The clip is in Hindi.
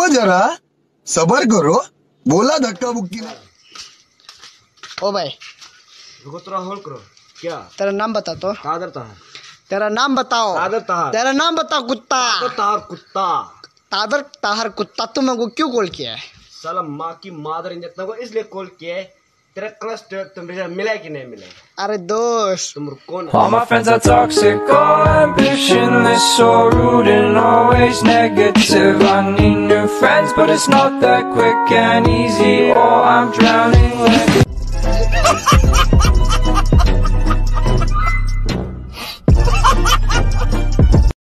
जरा, सबर करो, बोला धक्का बुक्की नहीं। ओ भाई रुको थोड़ा होल्ड करो। क्या तेरा नाम बता तो। कादर ताहर। तेरा नाम बताओ। कादर ताहर। तेरा नाम बताओ कुत्ता। कादर ताहर कुत्ता। कादर ताहर कुत्ता तू मेरे को क्यों कॉल किया है? साला माँ की मादर इन को इसलिए कॉल किया है। तेरा क्रश तुमसे मिला कि नहीं मिला? अरे दोस्त तुम कौन? All my friends are toxic, all ambitionless, so rude and always negative. I need new friends, but it's not that quick and easy, or I'm drowning like